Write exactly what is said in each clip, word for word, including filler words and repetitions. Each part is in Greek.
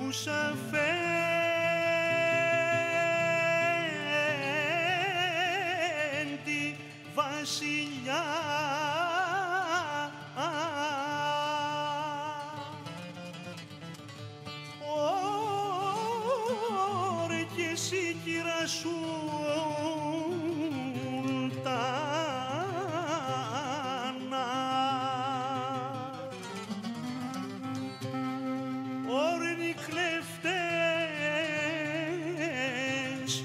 τους αφέντη βασιλιά. Ωρε κι εσύ κύρα Σουλτάνα, ωρε οι κλέφτες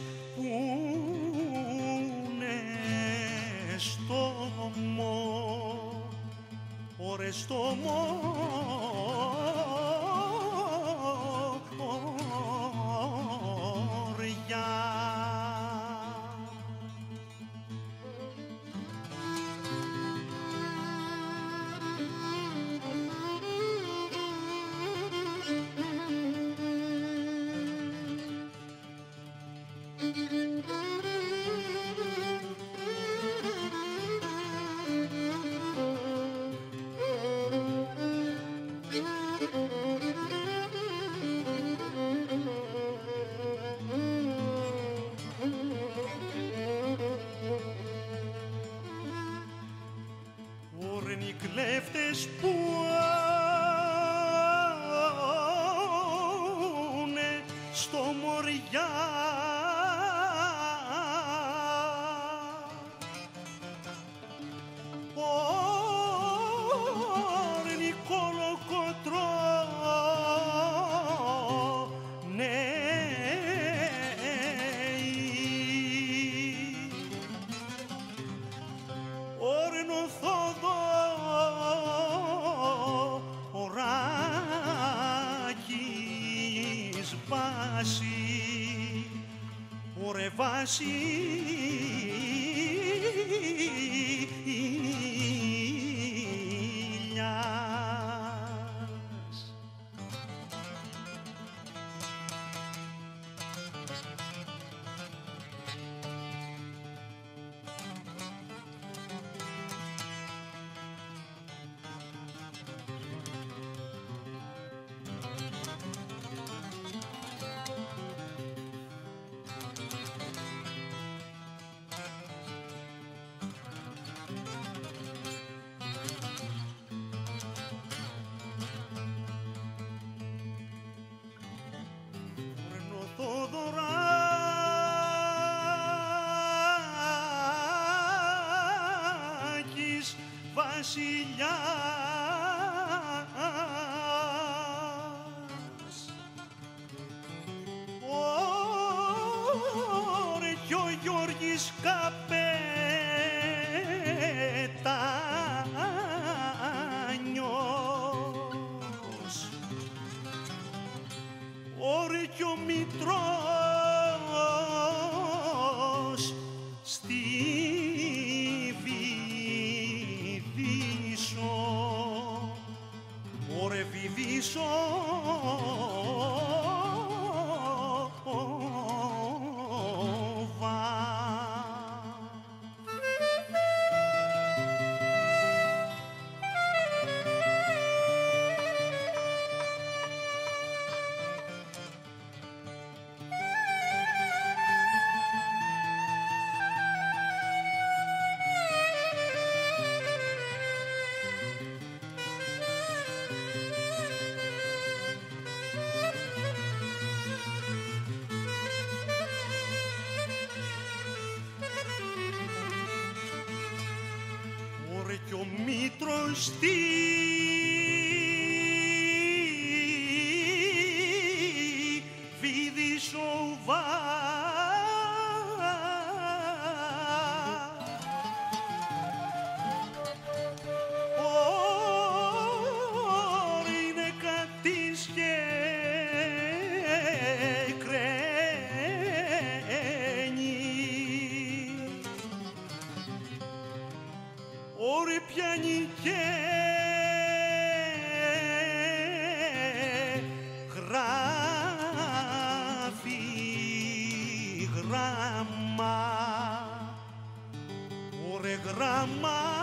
πούνε στο μό, ωρε στο μόρια. Ωρεν οι κλέφτες πούνε στο μοριά, ωρεν οι κολοκοτρώνεοι, ωρεν ο Θοδωράκης Βάση, ωρε βασιλιάς. Θοδωράκης βασιλιάς, ωρε κι ο Γιώργης Καπετάνιος, ωρε κι ο Μητρός στη Βυδίσο, ωρε Βυδίσο κι ο Μήτρος στη Βυδίσο ωρε είναι κατής και κρένει, ωρε πιάνει και γράφει γράμμα, ωρε γράμμα